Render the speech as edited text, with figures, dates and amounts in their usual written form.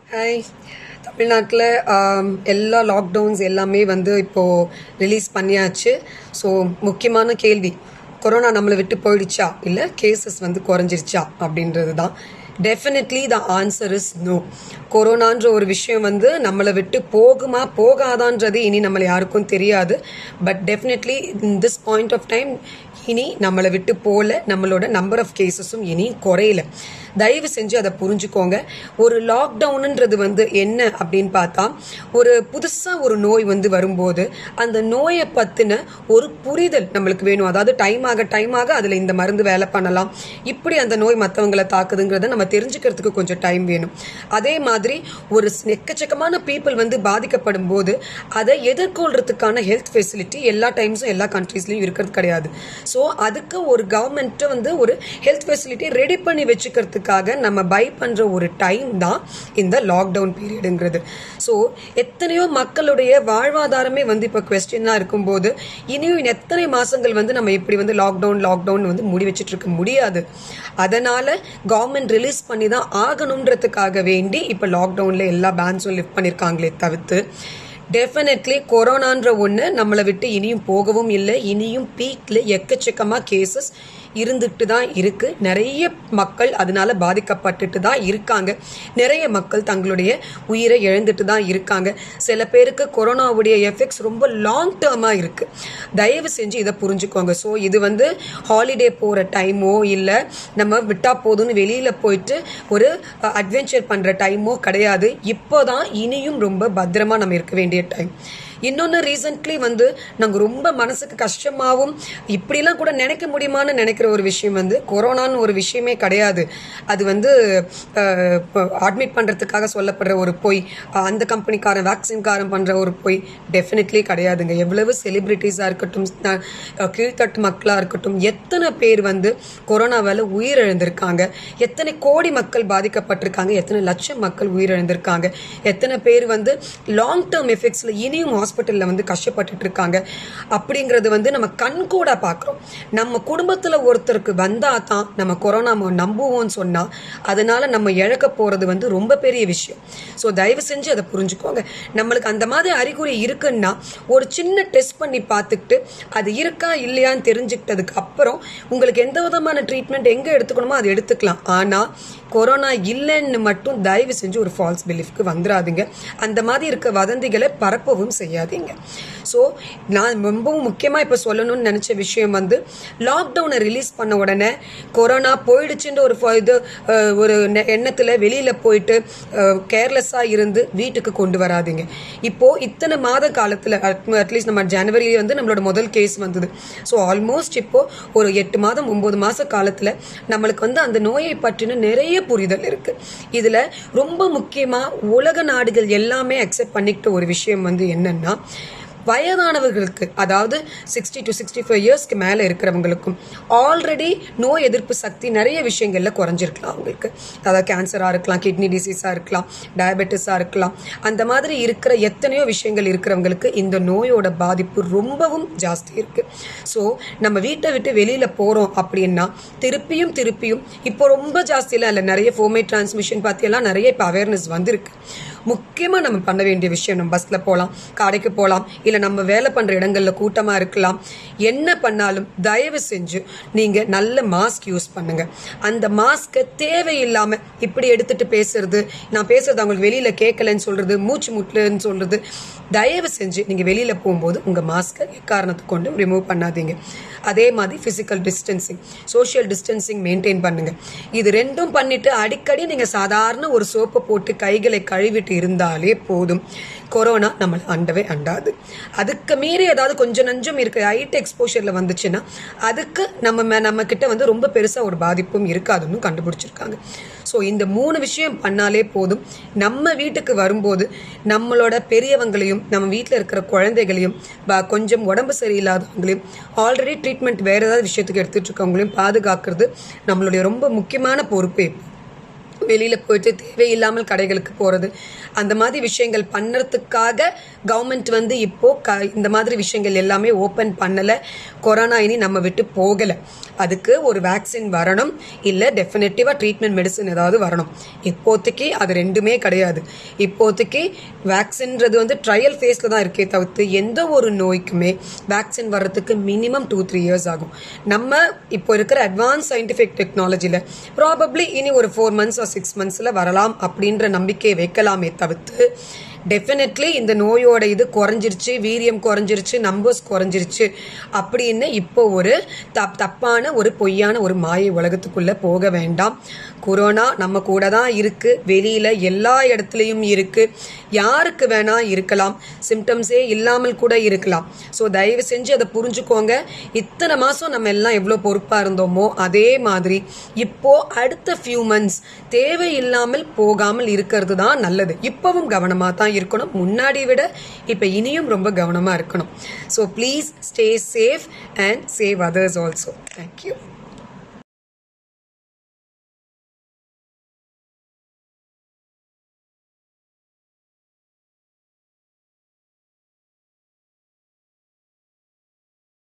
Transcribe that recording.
Hi. தமிழ்நாட்டில் எல்லா lockdowns எல்லாமே இப்போது ரிலீஸ் பண்ணியாச்சு. ஸோ முக்கியமான கேள்வி, கொரோனா நம்மளை விட்டு போயிடுச்சா இல்லை கேசஸ் குறைஞ்சிருச்சா அப்படின்றது தான். Definitely the answer is no. கொரோனான்ற ஒரு விஷயம் நம்மளை விட்டு போகுமா போகாதான்றது இனி நம்மளை யாருக்கும் தெரியாது. But definitely in this point of time இனி நம்மளை விட்டு போகல, நம்மளோட நம்பர் ஆஃப் கேசஸும் இனி குறையல. தயவு செஞ்சு அதை புரிஞ்சுக்கோங்க. ஒரு லாக்டவுனுன்றது என்ன அப்படின்னு பார்த்தா, ஒரு புதுசாக ஒரு நோய் வரும்போது அந்த நோயை பற்றின ஒரு புரிதல் நம்மளுக்கு வேணும். அதாவது டைம் ஆக அதில் இந்த மருந்து வேலை பண்ணலாம், இப்படி அந்த நோய் மற்றவங்களை தாக்குதுங்கிறத நம்ம தெரிஞ்சுக்கிறதுக்கு கொஞ்சம் டைம் வேணும். அதே மாதிரி ஒரு எக்கச்சக்கமான பீப்புள் பாதிக்கப்படும் போது அதை எதிர்கொள்றதுக்கான ஹெல்த் ஃபெசிலிட்டி எல்லா டைம்ஸும் எல்லா கண்ட்ரீஸ்லையும் இருக்கிறது கிடையாது. ஸோ அதுக்கு ஒரு கவர்மெண்ட்டை ஒரு ஹெல்த் ஃபெசிலிட்டி ரெடி பண்ணி வச்சுக்கிறதுக்காக நம்ம பை பண்ணுற ஒரு டைம் தான் இந்த லாக்டவுன் பீரியடுங்கிறது. ஸோ எத்தனையோ மக்களுடைய வாழ்வாதாரமே இப்போ குவெஸ்டினாக இருக்கும்போது இனியும் எத்தனை மாதங்கள் நம்ம இப்படி லாக்டவுன் முடி வச்சுட்டு இருக்க முடியாது. அதனால கவர்மெண்ட் ரிலீஸ் பண்ணி தான் ஆகணுன்றதுக்காக வேண்டி இப்போ லாக்டவுனில் எல்லா பேன்ஸும் லிஃப்ட் பண்ணியிருக்காங்களே தவிர்த்து டெஃபினெட்லி கொரோனான்ற ஒன்று நம்மளை விட்டு இனியும் போகவும் இல்லை. இனியும் பீக்ல எக்கச்சக்கமாக கேசஸ் இருந்துட்டு தான் இருக்கு. நிறைய மக்கள் அதனால பாதிக்கப்பட்டுட்டு தான் இருக்காங்க. நிறைய மக்கள் தங்களுடைய உயிரை இழந்துட்டு தான் இருக்காங்க. சில பேருக்கு கொரோனாவுடைய எஃபெக்ட்ஸ் ரொம்ப லாங் டேர்மாக இருக்கு. தயவு செஞ்சு இதை புரிஞ்சுக்கோங்க. ஸோ இது ஹாலிடே போகிற டைமோ இல்லை நம்ம விட்டா போதும்னு வெளியில் போயிட்டு ஒரு அட்வென்ச்சர் பண்ணுற டைமோ கிடையாது. இப்போதான் இனியும் ரொம்ப பத்திரமா நம்ம இருக்க வேண்டிய டைம். இன்னொன்று ரீசென்ட்லி நாங்கள் ரொம்ப மனசுக்கு கஷ்டமாகவும் இப்படிலாம் கூட நினைக்க முடியுமான்னு நினைக்கிற ஒரு விஷயம் கொரோனான்னு ஒரு விஷயமே கிடையாது. அது அட்மிட் பண்ணுறதுக்காக சொல்லப்படுற ஒரு பொய், அந்த கம்பெனிக்காரன் வேக்சின்காரன் பண்ணுற ஒரு பொய் டெஃபினெட்லி கிடையாதுங்க. எவ்வளவு செலிபிரிட்டிஸாக இருக்கட்டும், கீழ்த்தட்டு மக்களாக இருக்கட்டும், எத்தனை பேர் கொரோனாவால் உயிரிழந்திருக்காங்க, எத்தனை கோடி மக்கள் பாதிக்கப்பட்டிருக்காங்க, எத்தனை லட்சம் மக்கள் உயிரிழந்திருக்காங்க, எத்தனை பேர் லாங் டேர்ம் எஃபெக்ட்ஸில் இனியும் ஹாஸ்பிட்டல்ல கஷ்டப்பட்டுட்டு இருக்காங்க. அப்படிங்கிறது நம்ம கண்கூடா பார்க்கிறோம். நம்ம குடும்பத்துல ஒருத்தருக்கு வந்தா தான் நம்ம கொரோனா நம்புவோம்னு சொன்னா அதனால நம்ம இழக்க போறது ரொம்ப பெரிய விஷயம். ஸோ தயவு செஞ்சு அதை புரிஞ்சுக்கோங்க. நம்மளுக்கு அந்த மாதிரி அறிகுறி இருக்குன்னா ஒரு சின்ன டெஸ்ட் பண்ணி பார்த்துக்கிட்டு அது இருக்கா இல்லையான்னு தெரிஞ்சுக்கிட்டதுக்கு அப்புறம் உங்களுக்கு எந்த விதமான ட்ரீட்மெண்ட் எங்க எடுத்துக்கணுமோ அதை எடுத்துக்கலாம். ஆனா கொரோனா இல்லைன்னு மட்டும் தயவு செஞ்சு ஒரு ஃபால்ஸ் பிலீஃப்க்கு வந்துடாதீங்க. அந்த மாதிரி இருக்க வதந்திகளை பரப்பவும் செய்யாதீங்க. ஸோ நான் ரொம்பவும் முக்கியமாக இப்போ சொல்லணும்னு நினச்ச விஷயம் லாக்டவுனை ரிலீஸ் பண்ண உடனே கொரோனா போயிடுச்சுன்ற ஒரு எண்ணத்தில் வெளியில் போயிட்டு கேர்லெஸ்ஸாக இருந்து வீட்டுக்கு கொண்டு வராதிங்க. இப்போது இத்தனை மாத காலத்தில் அட்லீஸ்ட் நம்ம ஜனவரியிலே நம்மளோட முதல் கேஸ் வந்தது. ஸோ ஆல்மோஸ்ட் இப்போது ஒரு 8 மாதம் 9 மாத காலத்தில் நம்மளுக்கு அந்த நோயை பற்றின நிறைய புரிதல் இருக்கு. இதுல ரொம்ப முக்கியமா உலக நாடுகள் எல்லாமே அக்செப்ட் பண்ணிக்கிட்ட ஒரு விஷயம் என்னன்னா, வயதானவர்களுக்கு, அதாவது 60 to 65 இயர்ஸ்க்கு மேலே இருக்கிறவங்களுக்கும் ஆல்ரெடி நோய் எதிர்ப்பு சக்தி நிறைய விஷயங்கள்ல குறைஞ்சிருக்கலாம். அவங்களுக்கு அதாவது கேன்சராக இருக்கலாம், கிட்னி டிசீஸாக இருக்கலாம், டயபெட்டிஸாக இருக்கலாம். அந்த மாதிரி இருக்கிற எத்தனையோ விஷயங்கள் இருக்கிறவங்களுக்கு இந்த நோயோட பாதிப்பு ரொம்பவும் ஜாஸ்தி இருக்கு. ஸோ நம்ம வீட்டை விட்டு வெளியில போறோம் அப்படின்னா திருப்பியும் இப்போ ரொம்ப ஜாஸ்தியெல்லாம் இல்லை, நிறைய ஃபோமேட் டிரான்ஸ்மிஷன் பற்றியெல்லாம் நிறைய இப்போ அவேர்னஸ் வந்திருக்கு. முக்கியமாக நம்ம பண்ண வேண்டிய விஷயம், நம்ம பஸ்ஸில் போகலாம், கடைக்கு போகலாம், இல்லை நம்ம வேலை பண்ணுற இடங்களில் கூட்டமாக இருக்கலாம், என்ன பண்ணாலும் தயவு செஞ்சு நீங்கள் நல்ல மாஸ்க் யூஸ் பண்ணுங்க. அந்த மாஸ்க்கை தேவையில்லாமல் இப்படி எடுத்துட்டு பேசுறது, நான் பேசுறது அவங்களுக்கு வெளியில் கேட்கலன்னு சொல்றது, மூச்சு முட்டலன்னு சொல்றது, தயவு செஞ்சு நீங்கள் வெளியில் போகும்போது உங்கள் மாஸ்க்கை எக்காரணத்தை கொண்டு ரிமூவ் பண்ணாதீங்க. அதே மாதிரி physical distancing, social distancing maintain பண்ணுங்க. இது ரெண்டும் பண்ணிட்டு அடிக்கடி நீங்கள் சாதாரண ஒரு சோப்பை போட்டு கைகளை கழுவிட்டு இருந்தாலே போதும். கொரோனா நம்மளை அண்டவே அண்டாது. அதுக்கு மீறி ஏதாவது கொஞ்சம் நஞ்சம் இருக்கு ஹைட் எக்ஸ்போஷர்ல வந்துச்சுன்னா அதுக்கு நம்ம கிட்ட ரொம்ப பெருசா ஒரு பாதிப்பும் இருக்காதுன்னு கண்டுபிடிச்சிருக்காங்க. ஸோ இந்த 3 விஷயம் பண்ணாலே போதும். நம்ம வீட்டுக்கு வரும்போது நம்மளோட பெரியவங்களையும் நம்ம வீட்டில் இருக்கிற குழந்தைகளையும் கொஞ்சம் உடம்பு சரியில்லாதவங்களையும் ஆல்ரெடி ட்ரீட்மெண்ட் வேற ஏதாவது விஷயத்துக்கு எடுத்துட்டு இருக்கவங்களையும் பாதுகாக்கிறது நம்மளுடைய ரொம்ப முக்கியமான பொறுப்பே. வெளியில் போயிட்டு தேவையில்லாமல் கடைகளுக்கு போகிறது, அந்த மாதிரி விஷயங்கள் பண்ணுறதுக்காக கவர்மெண்ட் வந்து இப்போ இந்த மாதிரி விஷயங்கள் எல்லாமே ஓப்பன் பண்ணல. கொரோனா இனி நம்ம விட்டு போகல. அதுக்கு ஒரு வேக்சின் வரணும், இல்ல டெஃபினட்டிவா ட்ரீட்மெண்ட் மெடிசன் ஏதாவது வரணும். இப்போதைக்கு அது ரெண்டுமே கிடையாது. இப்போதைக்கு வேக்சின்றது வந்து ட்ரையல் ஃபேஸ்ல தான் இருக்கே தவிர்த்து எந்த ஒரு நோய்க்குமே வேக்சின் வர்றதுக்கு மினிமம் 2-3 இயர்ஸ் ஆகும். நம்ம இப்போ இருக்கிற அட்வான்ஸ் சயின்டிஃபிக் டெக்னாலஜில ப்ராபப்ளி இனி ஒரு 4 months or 6 monthsல வரலாம் அப்படின்ற நம்பிக்கையை வைக்கலாமே தவிர்த்து டெஃபினெட்லி இந்த நோயோட இது குறைஞ்சிருச்சு, வீரியம் குறைஞ்சிருச்சு, நம்பர்ஸ் குறைஞ்சிருச்சு அப்படின்னு இப்போ ஒரு தப்பான ஒரு பொய்யான ஒரு மாயை உலகத்துக்குள்ள போக வேண்டாம். கொரோனா நம்ம கூட தான் இருக்கு, வெளியில எல்லா இடத்துலையும் இருக்கு, யாருக்கு வேணா இருக்கலாம், சிம்டம்ஸே இல்லாமல் கூட இருக்கலாம். ஸோ தயவு செஞ்சு அதை புரிஞ்சுக்கோங்க. இத்தனை மாசம் நம்ம எல்லாம் எவ்வளோ பொறுப்பா இருந்தோமோ அதே மாதிரி இப்போ அடுத்த ஃபியூ மந்த்ஸ் தேவையில்லாமல் போகாமல் இருக்கிறது தான் நல்லது. இப்பவும் கவனமா தான் இருக்கணும், முன்னாடி விட இப்ப இனியும் ரொம்ப கவனமா இருக்கணும். So please stay safe and save others also. Thank you.